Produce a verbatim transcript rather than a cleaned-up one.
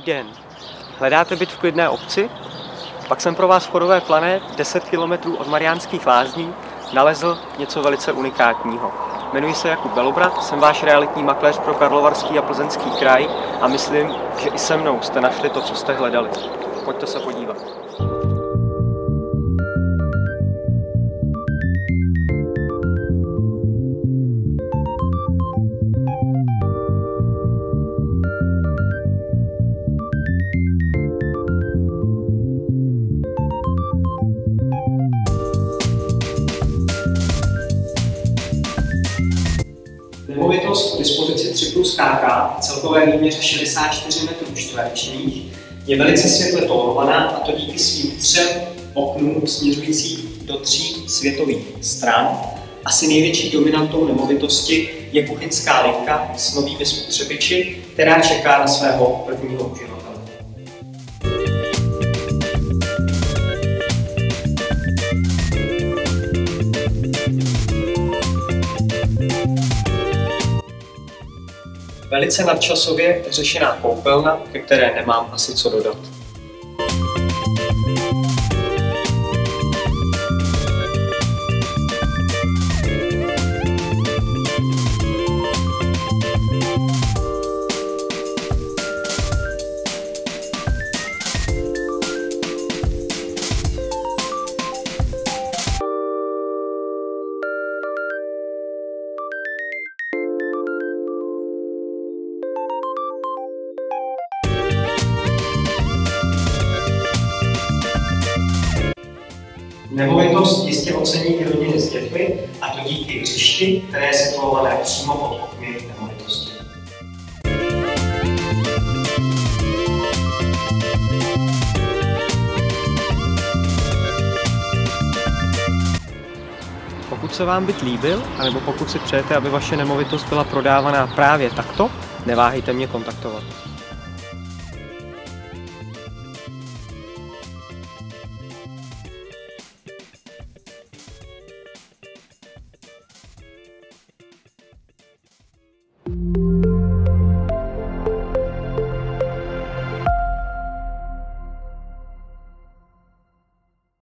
den. Hledáte byt v klidné obci? Pak jsem pro vás v Chodové Plané, deset kilometrů od Mariánských Lázní, nalezl něco velice unikátního. Jmenuji se Jakub Belobrat, jsem váš realitní makléř pro Karlovarský a Plzeňský kraj a myslím, že i se mnou jste našli to, co jste hledali. Pojďte se podívat. Nemovitost k dispozici tři plus K K v celkové výměře šedesát čtyři metrů čtverečních je velice světle tónovaná, a to díky svým třem oknům směřujících do tří světových stran. Asi největší dominantou nemovitosti je kuchyňská linka s novými spotřebiči, která čeká na svého prvního uživatele. Velice nadčasově řešená koupelna, ke které nemám asi co dodat. Nemovitost jistě ocení i rodiny s dětmi, a to díky hřišti, které je situované přímo pod okny nemovitosti. Pokud se vám byt líbil, anebo pokud si přejete, aby vaše nemovitost byla prodávaná právě takto, neváhejte mě kontaktovat.